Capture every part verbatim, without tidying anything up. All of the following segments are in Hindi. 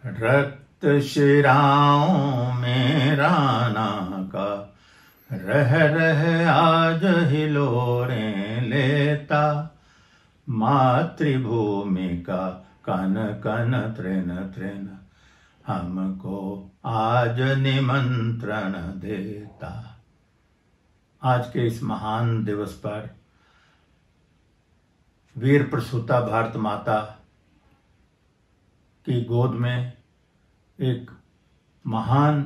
रक्त शिराओं में राना का रह रह आज हिलोरें लेता, मातृभूमि का कन कन तृण तृण हमको आज निमंत्रण देता। आज के इस महान दिवस पर वीर प्रसूता भारत माता की गोद में एक महान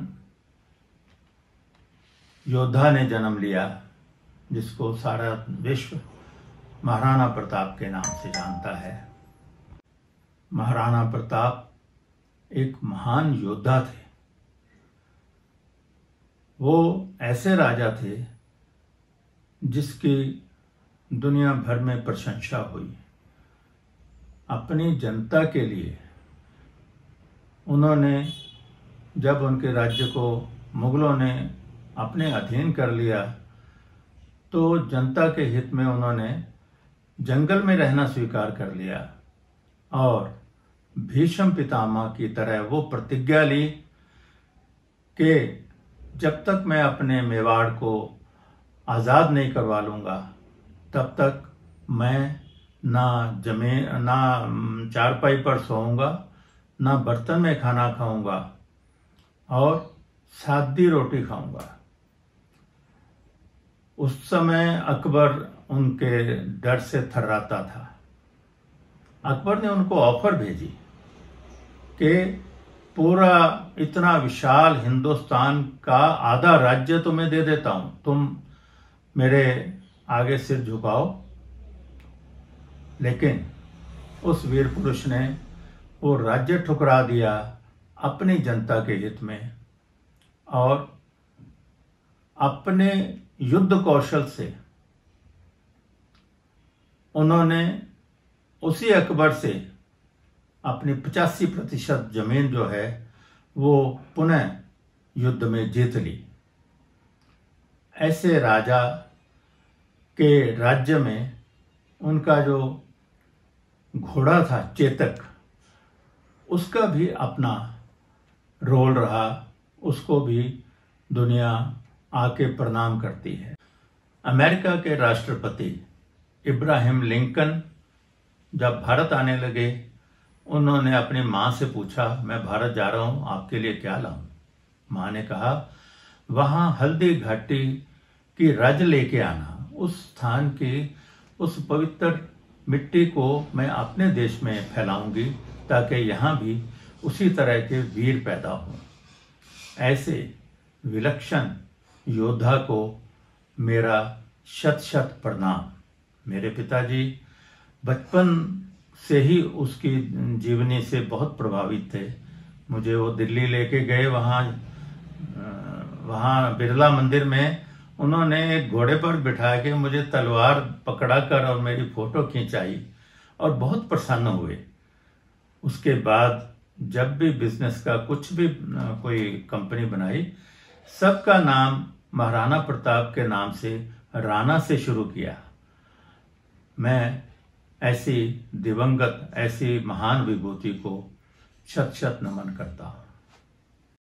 योद्धा ने जन्म लिया, जिसको सारा विश्व महाराणा प्रताप के नाम से जानता है। महाराणा प्रताप एक महान योद्धा थे। वो ऐसे राजा थे जिसकी दुनिया भर में प्रशंसा हुई। अपनी जनता के लिए उन्होंने, जब उनके राज्य को मुगलों ने अपने अधीन कर लिया, तो जनता के हित में उन्होंने जंगल में रहना स्वीकार कर लिया और भीष्म पितामह की तरह वो प्रतिज्ञा ली कि जब तक मैं अपने मेवाड़ को आज़ाद नहीं करवा लूँगा, तब तक मैं ना जमीन ना चारपाई पर सोऊंगा, ना बर्तन में खाना खाऊंगा और सादी रोटी खाऊंगा। उस समय अकबर उनके डर से थर्राता था। अकबर ने उनको ऑफर भेजी कि पूरा इतना विशाल हिंदुस्तान का आधा राज्य तुम्हें दे देता हूं, तुम मेरे आगे सिर झुकाओ। लेकिन उस वीर पुरुष ने वो राज्य ठुकरा दिया अपनी जनता के हित में, और अपने युद्ध कौशल से उन्होंने उसी अकबर से अपनी पचासी प्रतिशत जमीन जो है वो पुनः युद्ध में जीत ली। ऐसे राजा के राज्य में उनका जो घोड़ा था चेतक, उसका भी अपना रोल रहा। उसको भी दुनिया आके प्रणाम करती है। अमेरिका के राष्ट्रपति इब्राहिम लिंकन जब भारत आने लगे, उन्होंने अपनी माँ से पूछा, मैं भारत जा रहा हूँ, आपके लिए क्या लाऊं? माँ ने कहा, वहाँ हल्दी घाटी की रज लेके आना। उस स्थान की उस पवित्र मिट्टी को मैं अपने देश में फैलाऊंगी, ताकि यहाँ भी उसी तरह के वीर पैदा हों। ऐसे विलक्षण योद्धा को मेरा शत शत प्रणाम। मेरे पिताजी बचपन से ही उसकी जीवनी से बहुत प्रभावित थे। मुझे वो दिल्ली लेके गए, वहाँ वहाँ बिरला मंदिर में उन्होंने एक घोड़े पर बिठा के मुझे तलवार पकड़ा कर और मेरी फोटो खिंचाई और बहुत प्रसन्न हुए। उसके बाद जब भी बिजनेस का कुछ भी कोई कंपनी बनाई, सबका नाम महाराणा प्रताप के नाम से, राणा से शुरू किया। मैं ऐसी दिवंगत, ऐसी महान विभूति को शत शत नमन करता हूँ।